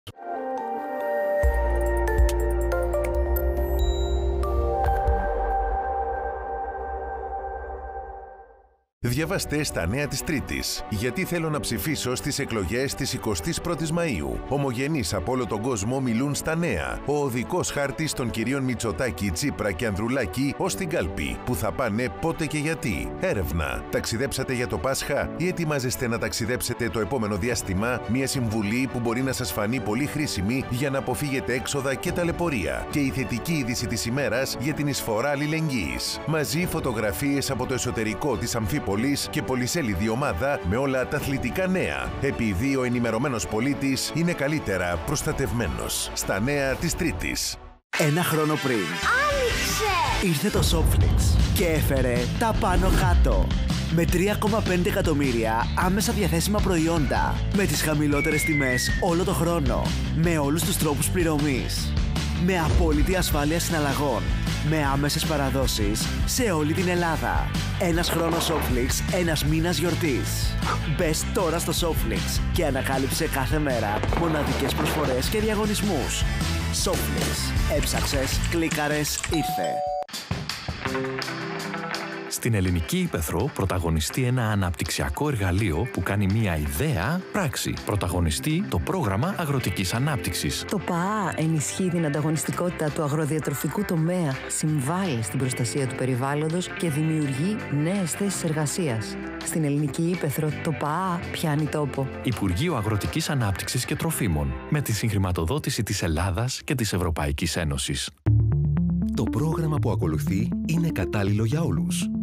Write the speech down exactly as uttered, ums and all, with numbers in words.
Διαβάστε στα νέα της Τρίτης. Γιατί θέλω να ψηφίσω στις εκλογές της εικοστής πρώτης Μαΐου. Ομογενείς από όλο τον κόσμο μιλούν στα νέα. Ο οδικός χάρτης των κυρίων Μητσοτάκη, Τσίπρα και Ανδρουλάκη ως την κάλπη. Που θα πάνε πότε και γιατί. Έρευνα. Ταξιδέψατε για το Πάσχα ή ετοιμάζεστε να ταξιδέψετε το επόμενο διάστημα? Μια συμβουλή που μπορεί να σας φανεί πολύ χρήσιμη για να αποφύγετε έξοδα και ταλαιπωρία. Και η θετική είδηση της ημέρας για την εισφορά αλληλεγγύης. Μαζί φωτογραφίες από το εσωτερικό της Αμφίπολης και πολυσέλιδη ομάδα με όλα τα αθλητικά νέα. Επειδή ο ενημερωμένος πολίτης είναι καλύτερα προστατευμένος. Στα νέα της Τρίτης. Ένα χρόνο πριν άνοιξε! Ήρθε το Softlix και έφερε τα πάνω κάτω. Με τρία κόμμα πέντε εκατομμύρια άμεσα διαθέσιμα προϊόντα. Με τις χαμηλότερες τιμές όλο το χρόνο. Με όλους τους τρόπους πληρωμής. Με απόλυτη ασφάλεια συναλλαγών. Με άμεσες παραδόσεις σε όλη την Ελλάδα. Ένας χρόνος Softlix, ένας μήνας γιορτής. Μπες τώρα στο Softlix και ανακάλυψε κάθε μέρα μοναδικές προσφορές και διαγωνισμούς. Softlix. Έψαξες, κλίκαρες, ήρθε. Στην ελληνική ύπαιθρο πρωταγωνιστεί ένα αναπτυξιακό εργαλείο που κάνει μια ιδέα πράξη. Πρωταγωνιστεί το πρόγραμμα αγροτικής ανάπτυξης. Το ΠΑΑ ενισχύει την ανταγωνιστικότητα του αγροδιατροφικού τομέα, συμβάλλει στην προστασία του περιβάλλοντος και δημιουργεί νέες θέσεις εργασίας. Στην ελληνική ύπαιθρο το ΠΑΑ πιάνει τόπο. Υπουργείο Αγροτικής Ανάπτυξης και Τροφίμων, με τη συγχρηματοδότηση της Ελλάδας και της Ευρωπαϊκής Ένωσης. Το πρόγραμμα που ακολουθεί είναι κατάλληλο για όλους.